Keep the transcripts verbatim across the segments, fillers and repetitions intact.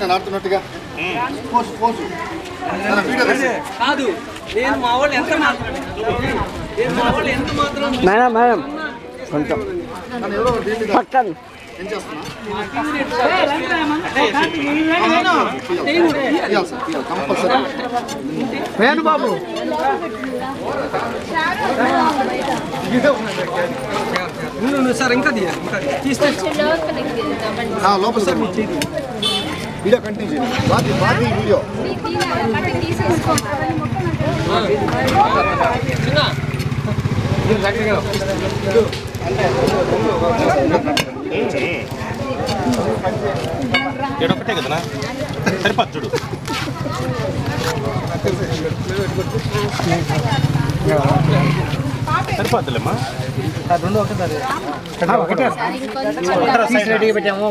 నేను ఆడుతున్నట్టుగా పోసు పోసు కాదు నేను మా వాళ్ళు ఎంత మేడం మేడం కొంచెం పక్కన ఏం చేస్తున్నా బాబు సార్ ఇంకా లోపల సార్ వీడియో కంటిన్యూ చేయండి బాధి బాధి వీడియో ఒకటే కదా సరిపోదు చూడు సరిపోద్దులేమ్మా రెండు ఒకసారి పెట్టాము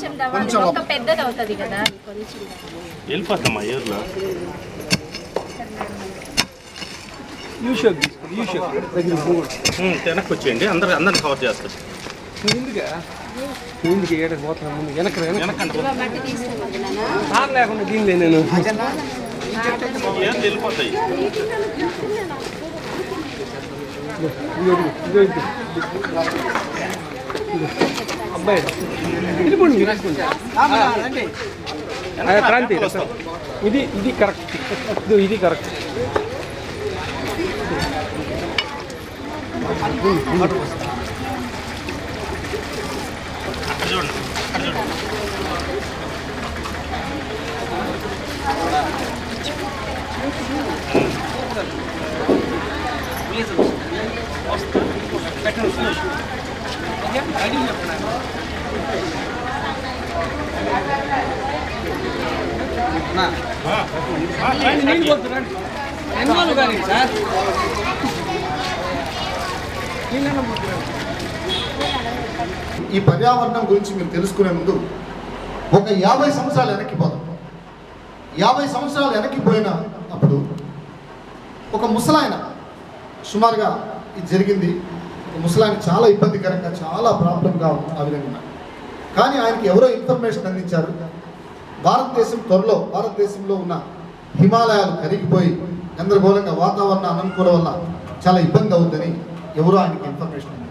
వెళ్ళిపోతామ్మా ఏర్లో వెనక్కి వచ్చేయండి అందరు అందరిని కవర్ చేస్తారు ముందుకి ఏడాది పోతాను ముందు వెనక వెనకండి లేకుండా దీనిలే నేను ఏం వెళ్ళిపోతాయి అబ్బాయి క్రాంతి ఇది ఇది కరెక్ట్ ఇది కరెక్ట్ చూడండి ఈ పర్యావరణం గురించి మీరు తెలుసుకునే ముందు ఒక యాభై సంవత్సరాలు వెనక్కి పోదాం. యాభై సంవత్సరాలు వెనక్కి పోయిన అప్పుడు ఒక ముసలాయన సుమారుగా ఇది జరిగింది. ఒక ముసలాయన చాలా ఇబ్బందికరంగా చాలా ప్రాబ్లంగా ఆ విధంగా, కానీ ఆయనకి ఎవరో ఇన్ఫర్మేషన్ అందించారు. భారతదేశం త్వరలో భారతదేశంలో ఉన్న హిమాలయాలు కరిగిపోయి గందరగోళంగా వాతావరణ అనుకూలం వల్ల చాలా ఇబ్బంది అవుతుందని ఎవరో ఆయనకి ఇన్ఫర్మేషన్ అందించారు.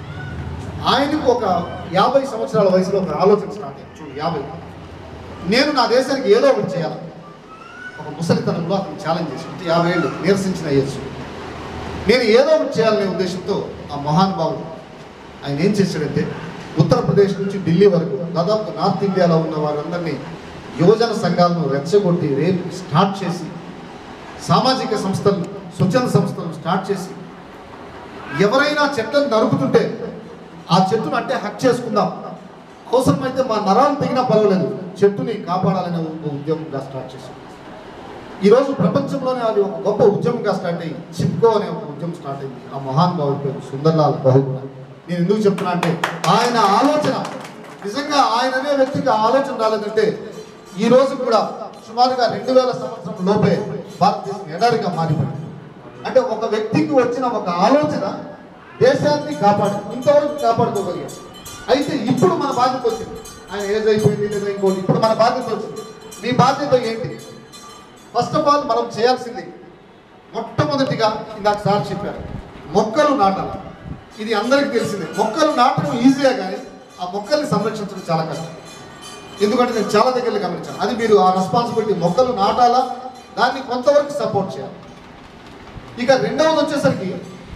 ఆయనకు ఒక యాభై సంవత్సరాల వయసులో ఒక ఆలోచన స్టార్ట్ అయ్యింది. చూడు, యాభై నేను నా దేశానికి ఏదో ఒకటి చేయాలి. ఒక ముసలితనంలో అతను ఛాలెంజ్ చేసి యాభై ఏళ్ళు నిరసించిన అయ్యచ్చు, నేను ఏదో ఒకటి చేయాలనే ఉద్దేశంతో ఆ మహానుభావుడు ఆయన ఏం చేశాడంటే ఉత్తరప్రదేశ్ నుంచి ఢిల్లీ వరకు దాదాపు నార్త్ ఇండియాలో ఉన్న వారందరినీ యువజన సంఘాలను రెచ్చగొట్టి రేపు స్టార్ట్ చేసి సామాజిక సంస్థలు స్వచ్ఛంద సంస్థలను స్టార్ట్ చేసి ఎవరైనా చెట్లను నరుకుతుంటే ఆ చెట్టును అంటే హక్ చేసుకుందాం, అవసరమైతే మా నరాలు తెగినా పర్వాలేదు, చెట్టుని కాపాడాలనే ఒక ఉద్యమంగా స్టార్ట్ చేశాం. ఈరోజు ప్రపంచంలోనే అది ఒక గొప్ప ఉద్యమంగా స్టార్ట్ అయ్యి చిప్కో అనే ఒక ఉద్యమం స్టార్ట్ అయింది. ఆ మహానుభావుడి పేరు సుందర్లాల్ బహుగుణ. నేను ఎందుకు చెప్తున్నా అంటే ఆయన ఆలోచన నిజంగా ఆయన అనే వ్యక్తికి ఆలోచన రాలేదంటే ఈ రోజు కూడా సుమారుగా రెండు వేల సంవత్సరం లోపే భారతదేశం ఎడారిగా మారిపోయింది. అంటే ఒక వ్యక్తికి వచ్చిన ఒక ఆలోచన దేశాన్ని కాపాడు ఇంతవరకు కాపాడుకోగలిగాం. అయితే ఇప్పుడు మన బాధ్యత వచ్చింది. ఆయన ఏజ్ అయిపోయింది లేదా ఇంకోటి, ఇప్పుడు మన బాధ్యత వచ్చింది. మీ బాధ్యత ఏంటి? ఫస్ట్ ఆఫ్ ఆల్ మనం చేయాల్సింది మొట్టమొదటిగా ఇందాక సార్ చెప్పారు, మొక్కలు నాటాలి. ఇది అందరికీ తెలిసిందే. మొక్కలు నాటడం ఈజీగా, కానీ ఆ మొక్కల్ని సంరక్షించడం చాలా కష్టం. ఎందుకంటే నేను చాలా దగ్గరలో గమనించాను. అది మీరు ఆ రెస్పాన్సిబిలిటీ, మొక్కలు నాటాలా, దాన్ని కొంతవరకు సపోర్ట్ చేయాలి. ఇక రెండవది వచ్చేసరికి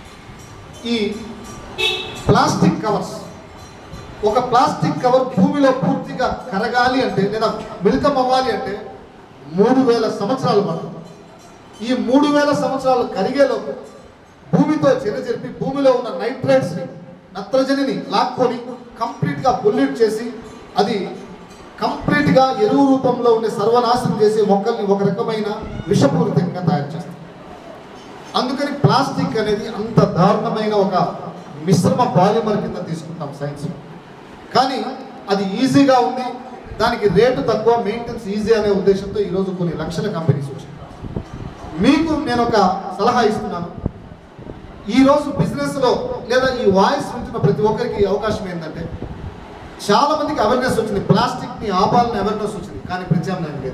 ఈ ప్లాస్టిక్ కవర్స్. ఒక ప్లాస్టిక్ కవర్ భూమిలో పూర్తిగా కరగాలి అంటే లేదా మిళితం అవ్వాలి అంటే మూడు వేల సంవత్సరాలు పడుతుంది. ఈ మూడు వేల సంవత్సరాలు కరిగేలోపు భూమితో చర్య జరిపి భూమిలో ఉన్న నైట్రేట్స్ని నత్రజనిని లాక్కొని కంప్లీట్గా పొల్యూట్ చేసి అది కంప్లీట్గా ఎరువు రూపంలో ఉండే సర్వనాశనం చేసి మొక్కల్ని ఒక రకమైన విషపూరితంగా తయారు చేస్తారు. అందుకని ప్లాస్టిక్ అనేది అంత దారుణమైన ఒక మిశ్రమ పాలిమర్ కింద తీసుకుంటాం సైన్స్. కానీ అది ఈజీగా ఉంది, దానికి రేటు తక్కువ, మెయింటెనెన్స్ ఈజీ అనే ఉద్దేశంతో ఈరోజు కొన్ని లక్షల కంపెనీస్ వచ్చాయి. మీకు నేను ఒక సలహా ఇస్తున్నాను. ఈరోజు బిజినెస్లో లేదా ఈ వాయిస్ ఉంటున్న ప్రతి ఒక్కరికి అవకాశం ఏంటంటే చాలా మందికి అవేర్నెస్ వచ్చింది, ప్లాస్టిక్ని ఆపాలని అవేర్నెస్ వచ్చింది, కానీ ప్రత్యామ్నాయం లేదు.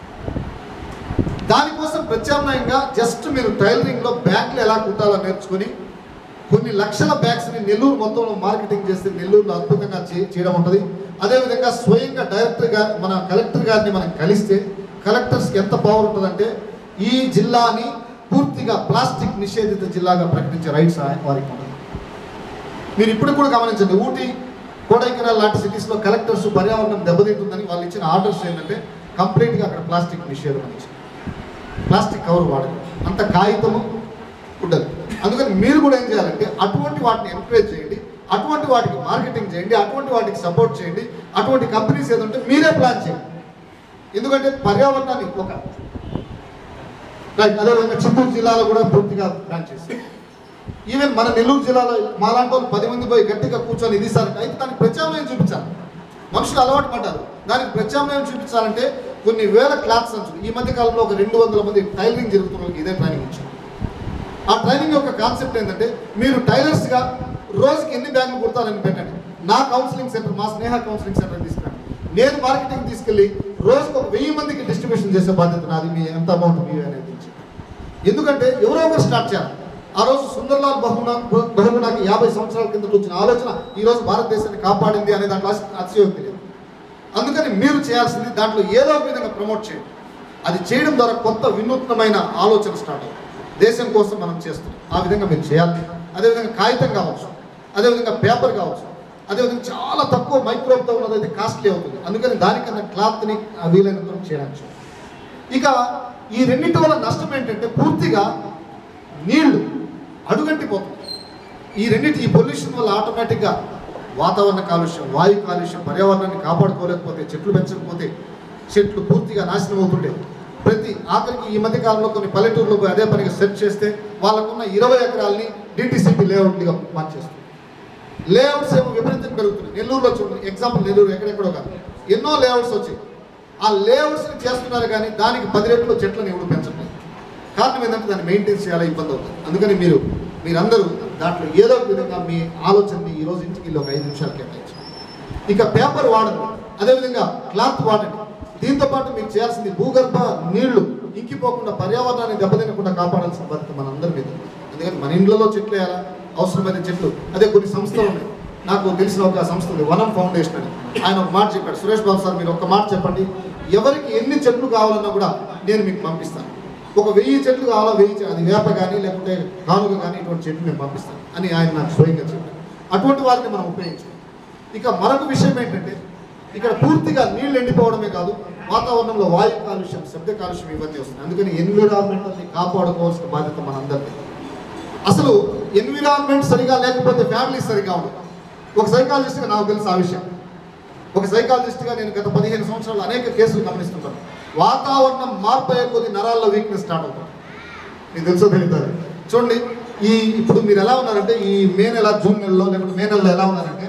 దానికోసం ప్రత్యామ్నాయంగా జస్ట్ మీరు టైలరింగ్లో బ్యాగ్లు ఎలా కుట్టాలో నేర్చుకొని కొన్ని లక్షల బ్యాగ్స్ని నెల్లూరు మొత్తంలో మార్కెటింగ్ చేస్తే నెల్లూరులో అద్భుతంగా చేయడం ఉంటుంది. అదేవిధంగా స్వయంగా డైరెక్టర్ గారు మన కలెక్టర్ గారిని మనం కలిస్తే కలెక్టర్స్కి ఎంత పవర్ ఉంటుందంటే ఈ జిల్లాని పూర్తిగా ప్లాస్టిక్ నిషేధిత జిల్లాగా ప్రకటించే రైట్స్ వారికి ఉంటుంది. మీరు ఇప్పుడు కూడా గమనించండి, ఊటీ కొడైకెనాల్ లాంటి సిటీస్లో కలెక్టర్స్ పర్యావరణం దెబ్బతింటుందని వాళ్ళు ఇచ్చిన ఆర్డర్స్ ఏంటంటే కంప్లీట్గా అక్కడ ప్లాస్టిక్ నిషేధం అని ఇచ్చింది. ప్లాస్టిక్ కవర్ వాడదు, అంత కాగితము ఉండదు. అందుకని మీరు కూడా ఏం చేయాలంటే అటువంటి వాటిని ఎంకరేజ్ చేయండి, అటువంటి వాటికి మార్కెటింగ్ చేయండి, అటువంటి వాటికి సపోర్ట్ చేయండి. అటువంటి కంపెనీస్ ఏదంటే మీరే ప్లాన్ చేయండి. ఎందుకంటే పర్యావరణాన్ని ఒక రైట్ అదేవిధంగా చిత్తూరు జిల్లాలో కూడా పూర్తిగా ప్లాన్ చేసి ఈవెన్ మన నెల్లూరు జిల్లాలో మాలాంటి వాళ్ళు పది మంది పోయి గట్టిగా కూర్చొని ఇది సార్ అయితే దానికి ప్రత్యామ్నాయం చూపించాలి. మనుషులు అలవాటు పడ్డారు, దానికి ప్రత్యామ్నాయం చూపించాలంటే కొన్ని వేల క్లాత్స్ అంచులు. ఈ మధ్య కాలంలో ఒక రెండు వందల మంది టైలరింగ్ జరుగుతున్న వాళ్ళకి ఇదే ట్రైనింగ్ ఇచ్చారు. ఆ ట్రైనింగ్ యొక్క కాన్సెప్ట్ ఏంటంటే మీరు టైలర్స్గా రోజుకి ఎన్ని బ్యాగులు కుడతారని పెట్టండి. నా కౌన్సిలింగ్ సెంటర్, మా స్నేహ కౌన్సిలింగ్ సెంటర్ తీసుకురండి. నేను మార్కెటింగ్ తీసుకెళ్ళి రోజుకు ఒక వెయ్యి మందికి డిస్ట్రిబ్యూషన్ చేసే బాధ్యత నాది. మీ ఎంత అమౌంట్ మీ అనేది ఎందుకంటే ఎవరో ఒకరు స్టార్ట్ చేయాలి. ఆ రోజు సుందర్లాల్ బహునా బహుగుణాకి యాభై సంవత్సరాల కింద వచ్చిన ఆలోచన ఈ రోజు భారతదేశాన్ని కాపాడింది అనే దాంట్లో అతిశయోక్తి లేదు. అందుకని మీరు చేయాల్సింది దాంట్లో ఏదో ఒక విధంగా ప్రమోట్ చేయండి. అది చేయడం ద్వారా కొత్త వినూత్నమైన ఆలోచన స్టార్ట్ అవుతుంది. దేశం కోసం మనం చేస్తాం, ఆ విధంగా మీరు చేయాలి. అదేవిధంగా కాగితం కావచ్చు, అదేవిధంగా పేపర్ కావచ్చు, అదేవిధంగా చాలా తక్కువ మైక్రోబ్తో ఉన్నదైతే కాస్ట్లీ అవుతుంది. అందుకని దానికన్నా క్లాత్ని వీలైనంత చేయడానికి. ఇక ఈ రెండింటి వల్ల నష్టం ఏంటంటే పూర్తిగా నీళ్లు అడుగంటిపోతుంది. ఈ రెండింటి ఈ పొల్యూషన్ వల్ల ఆటోమేటిక్గా వాతావరణ కాలుష్యం, వాయు కాలుష్యం, పర్యావరణాన్ని కాపాడుకోలేకపోతే, చెట్లు పెంచకపోతే చెట్లు పూర్తిగా నాశనం అవుతుంటే ప్రతి ఆఖరికి ఈ మధ్య కాలంలో కొన్ని పల్లెటూరులో అదే పనిగా సెర్చ్ చేస్తే వాళ్ళకున్న ఇరవై ఎకరాలని డిటిసిపి లేఅవుట్లుగా మార్చేస్తుంది. లేఅవుట్స్ ఏమో విపరీతం పెరుగుతున్నాయి. నెల్లూరులో చూడండి ఎగ్జాంపుల్, నెల్లూరు ఎక్కడెక్కడో కాదు ఎన్నో లేఅవుట్స్ వచ్చాయి. ఆ లేఅవుట్స్ని చేస్తున్నారు కానీ దానికి పది రెట్లు చెట్లను ఎవరు పెంచట్లేదు. కారణం ఏంటంటే దాన్ని మెయింటైన్ చేయాలా ఇబ్బంది అవుతుంది. అందుకని మీరు మీరందరూ దాంట్లో ఏదో ఒక విధంగా మీ ఆలోచనని ఈరోజు ఇంటికి ఒక ఐదు నిమిషాలు కేటాయించండి. ఇక పేపర్ వాడండి, అదేవిధంగా క్లాత్ వాడండి. దీంతో పాటు మీరు చేయాల్సింది భూగర్భ నీళ్లు ఇంకిపోకుండా పర్యావరణాన్ని దెబ్బతినకుండా కాపాడాల్సిన బాధ్యత మనందరి మీద. అందుకని మన ఇండ్లలో చెట్లు వేయాలా, అవసరమైన చెట్లు. అదే కొన్ని సంస్థలు ఉన్నాయి, నాకు తెలిసిన ఒక సంస్థ ఉంది వనం ఫౌండేషన్ అని. ఆయన ఒక మాట చెప్పాడు, సురేష్ బాబు సార్ మీరు ఒక మాట చెప్పండి, ఎవరికి ఎన్ని చెట్లు కావాలన్నా కూడా నేను మీకు పంపిస్తాను. ఒక వెయ్యి చెట్లు కావాలా, వెయ్యి అది వేప కానీ లేకుంటే కానుక కానీ ఇటువంటి చెట్లు నేను పంపిస్తాను అని ఆయన నాకు స్వయంగా చెప్పారు. అటువంటి వారిని మనం ఉపయోగించాలి. ఇక మరొక విషయం ఏంటంటే ఇక్కడ పూర్తిగా నీళ్ళు ఎండిపోవడమే కాదు, వాతావరణంలో వాయు కాలుష్యం, శబ్ద కాలుష్యం ఇవన్నీ వస్తున్నాయి. అందుకని ఎన్విరాన్మెంట్ని కాపాడుకోవాల్సిన బాధ్యత మనందరికీ. అసలు ఎన్విరాన్మెంట్ సరిగా లేకపోతే ఫ్యామిలీ సరిగా ఉండదు. ఒక సైకాలజిస్ట్గా నాకు తెలుసు ఆ విషయం. ఒక సైకాలజిస్ట్గా నేను గత పదిహేను సంవత్సరాలు అనేక కేసులు గమనిస్తుంటాను. వాతావరణం మార్పు అయ్యే కొద్ది నరాల్లో వీక్నెస్ స్టార్ట్ అవుతుంది. మీకు తెలుసో తెలియదు. చూడండి, ఈ ఇప్పుడు మీరు ఎలా ఉన్నారంటే ఈ మే నెల జూన్ నెలలో లేకపోతే మే నెలలో ఎలా ఉన్నారంటే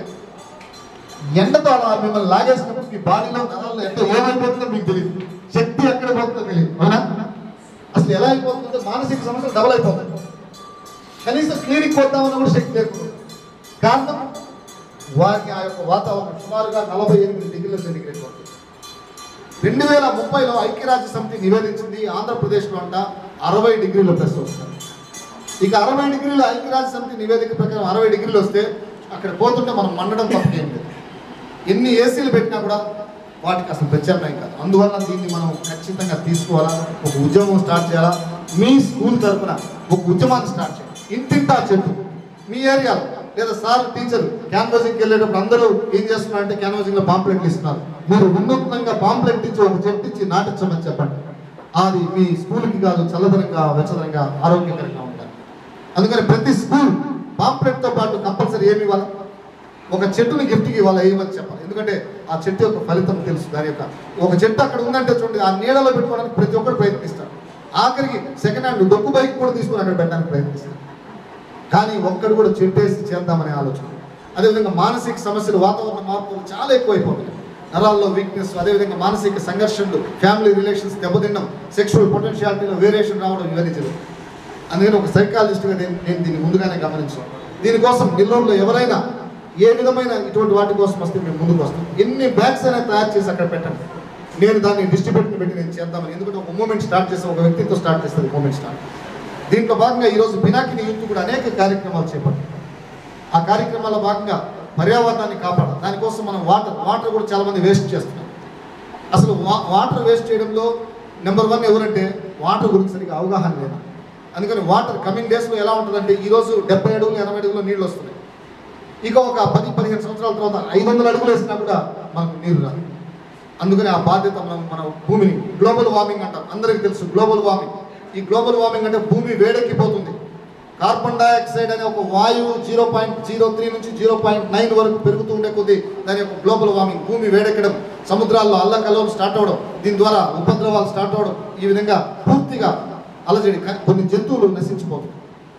ఎండతో అలా మిమ్మల్ని లాగేసినప్పుడు మీ బాడీలో నరాల్లో ఎంత ఏమైపోతుందో మీకు తెలియదు, శక్తి ఎక్కడ పోతుందో తెలియదు. అవునా? అసలు ఎలా అయిపోతుందంటే మానసిక సమస్యలు డబల్ అయిపోతుంది. కనీసం క్లినిక్ పోతామన్నా కూడా శక్తి లేకుండా. కారణం వారికి ఆ యొక్క వాతావరణం సుమారుగా నలభై ఎనిమిది డిగ్రీల సెంటిగ్రేడ్ పడుతుంది. రెండు వేల ముప్పైలో ఐక్యరాజ్య సమితి నివేదించింది ఆంధ్రప్రదేశ్లో అంట అరవై డిగ్రీల ప్లస్ వస్తుంది. ఇక అరవై డిగ్రీల ఐక్యరాజ్య సమితి నివేదిక ప్రకారం అరవై డిగ్రీలు వస్తే అక్కడ పోతుంటే మనం మండడం తప్పేం లేదు. ఎన్ని ఏసీలు పెట్టినా కూడా వాటికి అసలు ప్రత్యామ్నాయం కాదు. అందువల్ల దీన్ని మనం ఖచ్చితంగా తీసుకోవాలా, ఒక ఉద్యమం స్టార్ట్ చేయాలా. మీ స్కూల్ తరఫున ఒక ఉద్యమాన్ని స్టార్ట్ చేయాలి. ఇంటింటా చెట్టు మీ ఏరియాలో లేదా సార్ టీచర్ క్యాన్వాసింగ్కి వెళ్ళేటప్పుడు అందరూ ఏం చేస్తున్నారంటే క్యాన్వాసింగ్లో పాంప్లెట్లు ఇస్తున్నారు. మీరు వినూత్నంగా పాంప్లెట్ ఇచ్చి ఒక చెట్టు ఇచ్చి నాటించమని చెప్పండి. అది మీ స్కూల్కి కాదు, చల్లదనంగా, వెచ్చదనంగా, ఆరోగ్యకరంగా ఉంటారు. అందుకని ప్రతి స్కూల్ పాంప్లెట్తో పాటు కంపల్సరీ ఏమి ఇవ్వాలి, ఒక చెట్టుని గిఫ్ట్కి ఇవ్వాలి, ఏమని చెప్పాలి. ఎందుకంటే ఆ చెట్టు యొక్క ఫలితం తెలుసు. దాని యొక్క ఒక చెట్టు అక్కడ ఉందంటే చూడండి, ఆ నీడలో పెట్టుకోవడానికి ప్రతి ఒక్కరు ప్రయత్నిస్తారు. ఆఖరికి సెకండ్ హ్యాండ్ డొక్కు బైక్ కూడా తీసుకుని అక్కడ పెట్టడానికి ప్రయత్నిస్తారు. కానీ ఒక్కడు కూడా చెట్టేసి చేద్దామనే ఆలోచన. అదేవిధంగా మానసిక సమస్యలు, వాతావరణ మార్పులు చాలా ఎక్కువైపోతున్నాయి. నరాల్లో వీక్నెస్, అదేవిధంగా మానసిక సంఘర్షణలు, ఫ్యామిలీ రిలేషన్స్ దెబ్బతినడం, సెక్షువల్ పొటెన్షియాలిటీలో వేరియేషన్ రావడం ఇవన్నీ జరుగుతుంది. అందుకని ఒక సైకాలజిస్ట్గా నేను నేను దీన్ని ముందుగానే గమనించాను. దీనికోసం నెల్లూరులో ఎవరైనా ఏ విధమైన ఇటువంటి వాటి కోసం వస్తే మేము ముందుకు వస్తాం. ఎన్ని బ్యాగ్స్ అయినా తయారు చేసి అక్కడ పెట్టండి, నేను దాన్ని డిస్ట్రిబ్యూటర్ పెట్టి నేను చేద్దామని. ఎందుకంటే ఒక మూమెంట్ స్టార్ట్ చేస్తే ఒక వ్యక్తితో స్టార్ట్ చేస్తుంది మూమెంట్ స్టార్ట్. దీంట్లో భాగంగా ఈరోజు పినాకిని యూత్ కూడా అనేక కార్యక్రమాలు చేపట్టాం. ఆ కార్యక్రమాల్లో భాగంగా పర్యావరణాన్ని కాపాడాలి. దానికోసం మనం వాటర్ వాటర్ కూడా చాలామంది వేస్ట్ చేస్తున్నాం. అసలు వా వాటర్ వేస్ట్ చేయడంలో నెంబర్ వన్ ఎవరంటే వాటర్ గురించి సరిగ్గా అవగాహన లేదు. అందుకని వాటర్ కమింగ్ డేస్లో ఎలా ఉంటుందంటే ఈరోజు డెబ్బై అడుగులు ఎనభై అడుగులు నీళ్ళు వస్తున్నాయి. ఇక ఒక పది పదిహేను సంవత్సరాల తర్వాత ఐదు వందల అడుగులు వేసినా కూడా మనకు నీరు రాదు. అందుకని ఆ బాధ్యత మనం మన భూమిని గ్లోబల్ వార్మింగ్ అంటాం. అందరికీ తెలుసు గ్లోబల్ వార్మింగ్. ఈ గ్లోబల్ వార్మింగ్ అంటే భూమి వేడెక్కిపోతుంది. కార్బన్ డైఆక్సైడ్ అనే ఒక వాయువు జీరో పాయింట్ జీరో త్రీ నుంచి జీరో పాయింట్ నైన్ వరకు పెరుగుతూ ఉండే కొద్దీ దాని యొక్క గ్లోబల్ వార్మింగ్. భూమి వేడెక్కడం, సముద్రాల్లో అల్లకల్లోలు స్టార్ట్ అవ్వడం, దీని ద్వారా ఉపద్రవాలు స్టార్ట్ అవ్వడం, ఈ విధంగా పూర్తిగా అలజడి కొన్ని జంతువులు నశించిపోతుంది.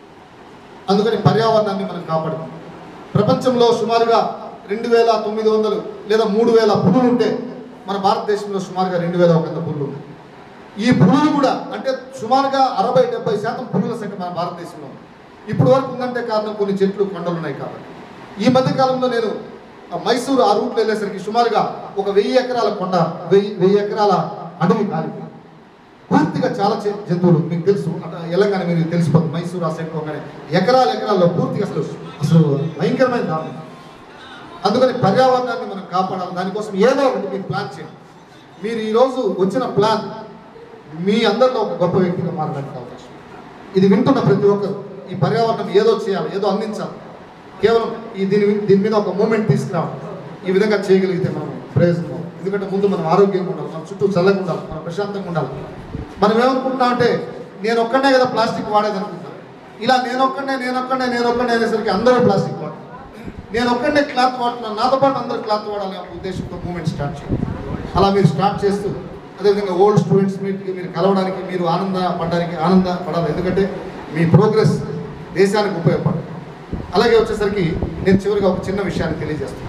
అందుకని పర్యావరణాన్ని మనం కాపాడుతాం. ప్రపంచంలో సుమారుగా రెండు వేల తొమ్మిది వందలు లేదా మూడు వేల పులులు ఉంటే మన భారతదేశంలో సుమారుగా రెండు వేల ఒక వంద పులులు ఉన్నాయి. ఈ పులులు కూడా అంటే సుమారుగా అరవై డెబ్బై శాతం పులుల సంఖ్య మన భారతదేశంలో ఉంది. ఇప్పుడు వరకు ఉందంటే కారణం కొన్ని చెట్లు కొండలు ఉన్నాయి కాబట్టి. ఈ మధ్య కాలంలో నేను మైసూరు ఆ రూట్లో వెళ్ళేసరికి సుమారుగా ఒక వెయ్యి ఎకరాల కొండ వెయ్యి వెయ్యి ఎకరాల అడవి కాలిపోయింది. పూర్తిగా చాలా జంతువులు మీకు తెలుసు, తెలంగాణ మీరు తెలిసిపోతుంది. మైసూరు ఆ సైడ్ పోగానే ఎకరాల ఎకరాల్లో పూర్తిగా అసలు అసలు భయంకరమైన దారుణం. అందుకని పర్యావరణాన్ని మనం కాపాడాలి. దానికోసం ఏదో ఒకటి మీరు ప్లాన్ చేయండి. మీరు ఈరోజు వచ్చిన ప్లాన్ మీ అందరిలో ఒక గొప్ప వ్యక్తిగా మారడానికి అవకాశం. ఇది వింటున్న ప్రతి ఒక్కరు ఈ పర్యావరణం ఏదో చేయాలి, ఏదో అందించాలి. కేవలం ఈ దీని దీని మీద ఒక మూమెంట్ తీసుకురావాలి. ఈ విధంగా చేయగలిగితే మనం ప్రయోజనం. ఎందుకంటే ముందు మనం ఆరోగ్యంగా ఉండాలి, మన చుట్టూ చల్లగా ఉండాలి, మనం ప్రశాంతంగా ఉండాలి. మనం ఏమనుకుంటున్నాం అంటే నేను ఒక్కడే కదా ప్లాస్టిక్ వాడేది అనుకుంటున్నాను. ఇలా నేను ఒక్కడే నేను ఒక్కడే నేను ఒక్కడే అనేసరికి అందరూ ప్లాస్టిక్ వాడతారు. నేను ఒక్కడే క్లాత్ వాడుతున్నాను, నాతో పాటు అందరూ క్లాత్ వాడాలి అనే ఉద్దేశంతో మూమెంట్ స్టార్ట్ చేయాలి. అలా మీరు స్టార్ట్ చేస్తూ అదేవిధంగా ఓల్డ్ స్టూడెంట్స్ మీట్కి మీరు కలవడానికి మీరు ఆనంద పడడానికి ఆనంద పడాలి. ఎందుకంటే మీ ప్రోగ్రెస్ దేశానికి ఉపయోగపడాలి. అలాగే వచ్చేసరికి నేను చివరిగా ఒక చిన్న విషయాన్ని తెలియజేస్తాను.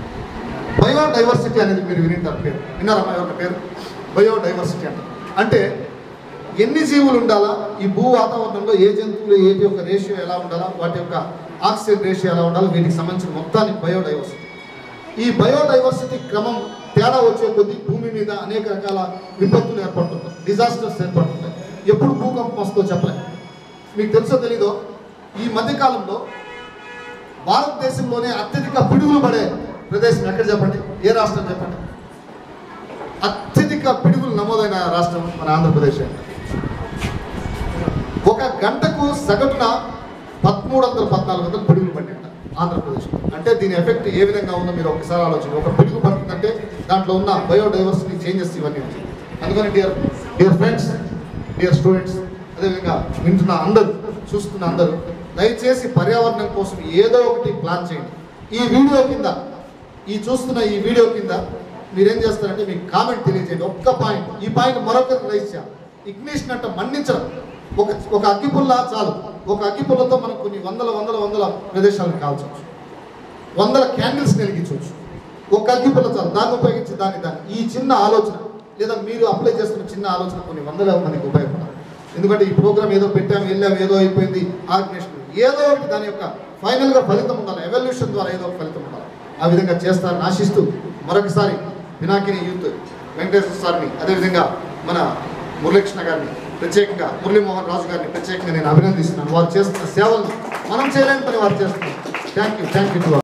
బయోడైవర్సిటీ అనేది మీరు వినింటారు, పేరు విన్నారమ్మా ఎవరి పేరు? బయోడైవర్సిటీ అంటే అంటే ఎన్ని జీవులు ఉండాలా, ఈ భూ వాతావరణంలో ఏ జంతువులు ఏటి యొక్క రేషియో ఎలా ఉండాలా, వాటి యొక్క ఆక్సిజన్ రేషియో ఎలా ఉండాలి, వీటికి సంబంధించిన మొత్తాన్ని బయోడైవర్సిటీ. ఈ బయోడైవర్సిటీ క్రమం తేడా వచ్చే కొద్దీ భూమి మీద అనేక రకాల విపత్తులు ఏర్పడుతుంటాయి, డిజాస్టర్స్ ఏర్పడుతుంటాయి. ఎప్పుడు భూకంపం వస్తుందో చెప్పలేదు. మీకు తెలుసో తెలీదో ఈ మధ్యకాలంలో భారతదేశంలోనే అత్యధిక పిడుగులు పడే ప్రదేశం ఎక్కడ చెప్పండి? ఏ రాష్ట్రం చెప్పండి? అత్యధిక పిడుగులు నమోదైన రాష్ట్రం మన ఆంధ్రప్రదేశ్. ఒక గంటకు సగటున పదమూడు వందల పద్నాలుగు వందల పిడుగులు పడింది ఆంధ్రప్రదేశ్. అంటే దీని ఎఫెక్ట్ ఏ విధంగా ఉందో మీరు ఒకసారి ఆలోచన. ఒక పిడుగు పడుతుందంటే దాంట్లో ఉన్న బయోడైవర్సిటీ చేంజెస్ ఇవన్నీ వచ్చాయి. అందుకని dear dear friends, dear students, అదేవిధంగా వింటున్న అందరూ చూస్తున్న అందరూ దయచేసి పర్యావరణం కోసం ఏదో ఒకటి ప్లాన్ చేయండి. ఈ వీడియో కింద ఈ చూస్తున్న ఈ వీడియో కింద మీరేం చేస్తారంటే మీకు కామెంట్ తెలియజేయండి. ఒక్క పాయింట్, ఈ పాయింట్ మరొకరికి రైజ్ చేయాలి. ఇగ్నిషన్ అంటే మండించడం. ఒక ఒక అగ్గిపుల్ల చాలు. ఒక అగ్గిపుల్లతో మనం కొన్ని వందల వందల వందల ప్రదేశాలను కాల్చవచ్చు, వందల క్యాండిల్స్ వెలిగించవచ్చు. ఒక అగ్గిపుల్ల చాలు, దాన్ని ఉపయోగించి దాన్ని దాన్ని ఈ చిన్న ఆలోచన లేదా మీరు అప్లై చేస్తున్న చిన్న ఆలోచన కొన్ని వందల మందికి ఉపయోగపడాలి. ఎందుకంటే ఈ ప్రోగ్రామ్ ఏదో పెట్టాము, వెళ్ళాము, ఏదో అయిపోయింది ఆర్గనైజేషన్, ఏదో ఒకటి దాని యొక్క ఫైనల్గా ఫలితం ఉండాలి. ఎవల్యూషన్ ద్వారా ఏదో ఒక ఫలితం ఉండాలి. ఆ విధంగా చేస్తారని ఆశిస్తూ మరొకసారి పినాకిని యూత్ వెంకటేశ్వర సార్ని, అదేవిధంగా మన మురళీకృష్ణ గారిని, ప్రత్యేకంగా మురళీమోహన్ రాజు గారిని ప్రత్యేకంగా నేను అభినందిస్తున్నాను. వారు చేస్తున్న సేవలను మనం చేయలేని పని వారు చేస్తున్నారు. Thank you thank you to